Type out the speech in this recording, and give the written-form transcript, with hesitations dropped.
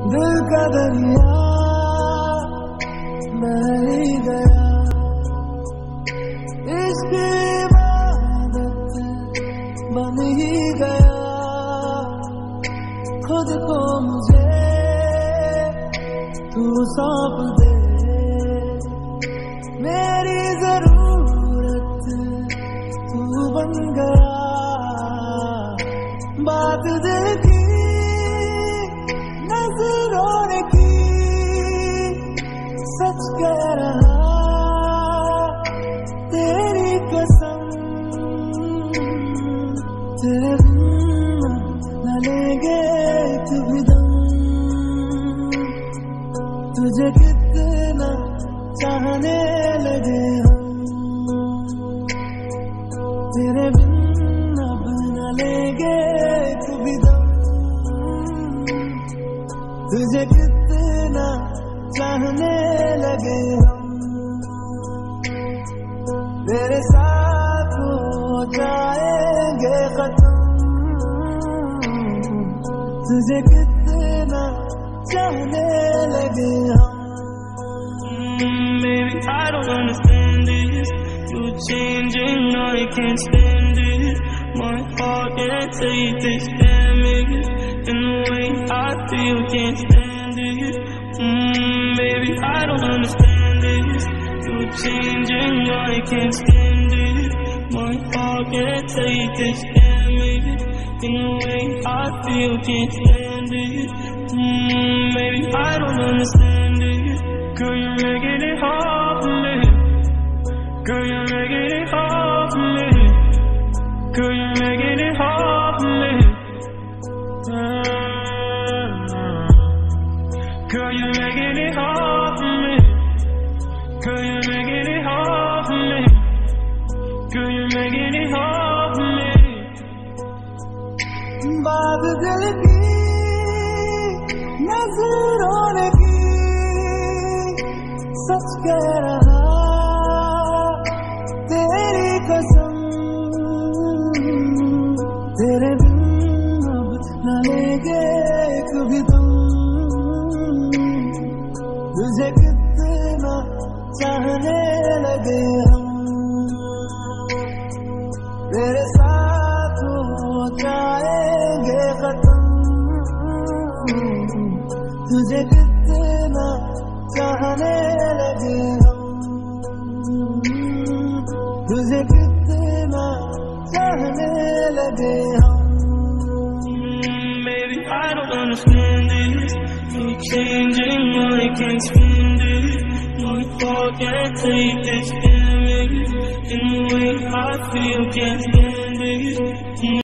दिल का दरिया बह ही गया, इश्क इबादत बन ही गया। खुद को मुझे तू सौंप दे, मेरी जरूरत तू बन गया। बात दिल की नजरों ने की, सच कह रहा तेरी कसम। तेरे बिन न लेंगे कभी दम, तुझे कितना चाहने लगे हम। तेरे बिन अब न लेंगे कभी दम, तुझे कितना चाहने लगे हम। तेरे साथ हो जाएंगे खत्म, तुझे कितना चाहने लगे हम। Maybe I don't understand this, you're changing, I can't stand it. My heart can't take this damage, and the way I feel can't stand it. Maybe I don't understand this, you're changing, I can't stand it. My heart can't take this damage, and the way I feel can't stand it. Maybe I don't understand it. Girl, you're making it hard for me. Girl, you're making it hard for me. Girl, you're making it hard for me. Girl, you're making it hard for me. Girl, you're making it hard for me. Girl, you're making it hard for me. बात दिल की नजरों ने की, सच कह रहा तेरी कसम। तेरे बिन अब न लेंगे कभी दम, तुझे कितना चाहने लगे हम। तेरे साथ हो जाएंगे खत्म, तुझे कितना चाहने लगे हम। तुझे कितना चाहने लगे हम। Maybe I don't understand this, you're changing, I can't stand it. My heart can't take this damage, and the way I feel can't stand it.